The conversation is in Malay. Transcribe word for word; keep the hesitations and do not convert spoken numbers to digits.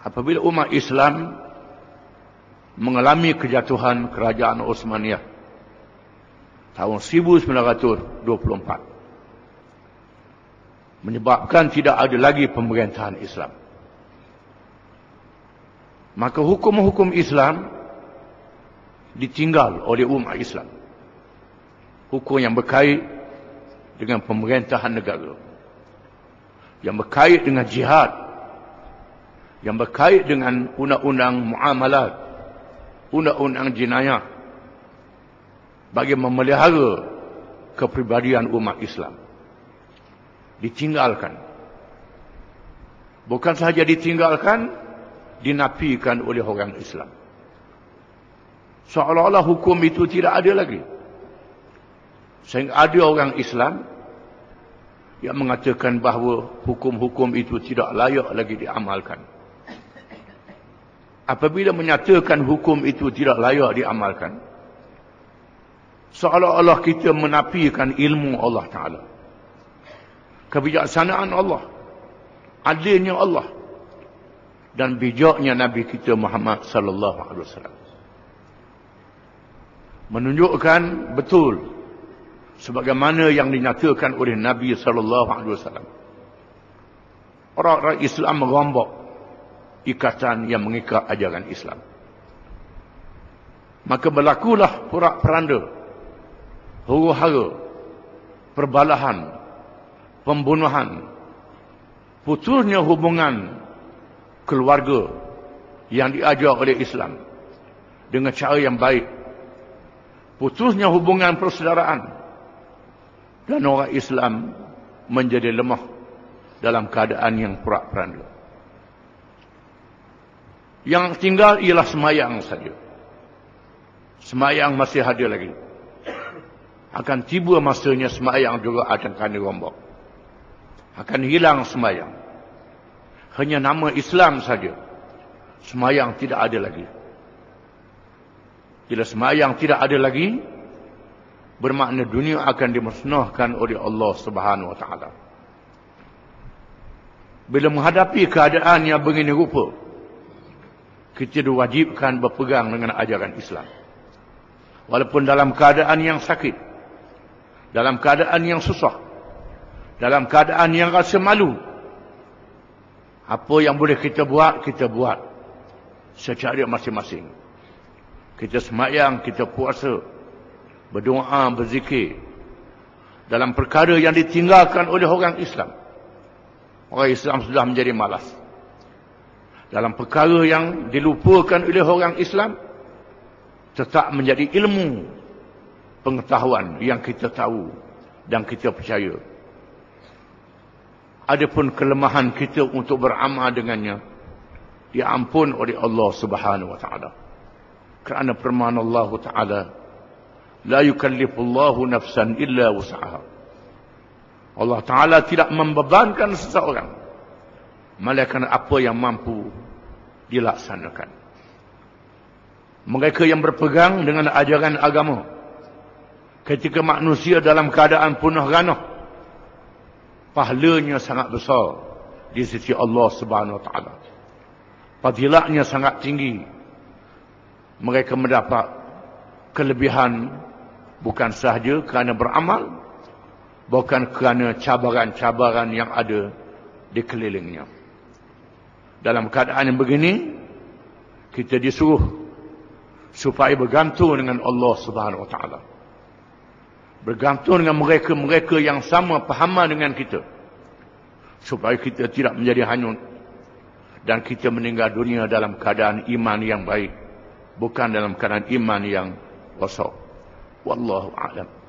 apabila umat Islam mengalami kejatuhan kerajaan Osmaniyah tahun seribu sembilan ratus dua puluh empat, menyebabkan tidak ada lagi pemerintahan Islam, maka hukum-hukum Islam ditinggal oleh umat Islam. Hukum yang berkait dengan pemerintahan negara, yang berkait dengan jihad, yang berkait dengan undang-undang muamalat, undang-undang jenayah, bagi memelihara kepribadian umat Islam, ditinggalkan. Bukan sahaja ditinggalkan, dinafikan oleh orang Islam. Seolah-olah hukum itu tidak ada lagi. Sehingga ada orang Islam yang mengatakan bahawa hukum-hukum itu tidak layak lagi diamalkan. Apabila menyatakan hukum itu tidak layak diamalkan, seolah-olah kita menafikan ilmu Allah Ta'ala, kebijaksanaan Allah, adilnya Allah, dan bijaknya Nabi kita Muhammad sallallahu alaihi wasallam. Menunjukkan betul sebagaimana yang dinyatakan oleh Nabi sallallahu alaihi wasallam. Orang-orang Islam merombak ikatan yang mengikat ajaran Islam. Maka berlakulah porak-poranda, huru-hara, perbalahan, pembunuhan, putusnya hubungan keluarga yang diajar oleh Islam dengan cara yang baik, putusnya hubungan persaudaraan, dan orang Islam menjadi lemah dalam keadaan yang porak-poranda. Yang tinggal ialah semayang saja. Semayang masih ada lagi. Akan tiba masanya semayang juga akan dirombak. Akan hilang semayang. Hanya nama Islam saja. Semayang tidak ada lagi. Bila semayang tidak ada lagi, bermakna dunia akan dimusnahkan oleh Allah Subhanahu wa taala. Bila menghadapi keadaan yang begini rupa, kita diwajibkan berpegang dengan ajaran Islam. Walaupun dalam keadaan yang sakit, dalam keadaan yang susah, dalam keadaan yang rasa malu, apa yang boleh kita buat, kita buat secara masing-masing. Kita semayang, kita puasa, berdoa, berzikir dalam perkara yang ditinggalkan oleh orang Islam. Orang Islam sudah menjadi malas. Dalam perkara yang dilupakan oleh orang Islam, tetap menjadi ilmu pengetahuan yang kita tahu dan kita percaya. Adapun kelemahan kita untuk beramal dengannya, diampun oleh Allah Subhanahu wa taala. Kerana firman Allah Taala, la yukallifullahu nafsan illa wus'aha. Allah Ta'ala tidak membebankan seseorang melainkan apa yang mampu dilaksanakan. Mereka yang berpegang dengan ajaran agama ketika manusia dalam keadaan punah ranah, pahalanya sangat besar di sisi Allah Subhanahu wa taala. Fadilatnya sangat tinggi. Mereka mendapat kelebihan bukan sahaja kerana beramal, bukan kerana cabaran-cabaran yang ada di kelilingnya. Dalam keadaan yang begini, kita disuruh supaya bergantung dengan Allah Subhanahu wa taala. Bergantung dengan mereka-mereka yang sama pahaman dengan kita, supaya kita tidak menjadi hanyut dan kita meninggal dunia dalam keadaan iman yang baik, bukan dalam keadaan iman yang rosak. Wallahu a'lam.